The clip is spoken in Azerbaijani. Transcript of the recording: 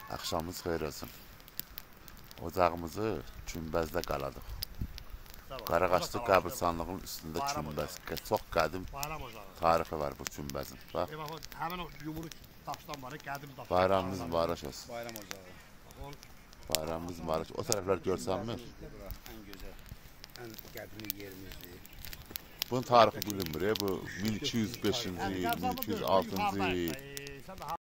Axşamınız xeyir olsun. Ocağımızı Günbəzdə qaladık. Qaraqaşlı qəbirstanlığının üstündə Günbəz. Çox qədim tarixi var bu Günbəzin. Bax. Həmin o yumruq daşdan var, qədim daşdan. Bayramınız mübarək olsun. Bayram ocağı. Bayramınız mübarək. O tərəflər görsənmi? Ən gözəl, ən qədimi yerimizdir. Bunun tarixi bilinmir. Bu 1205-ci il, 1206-cı il.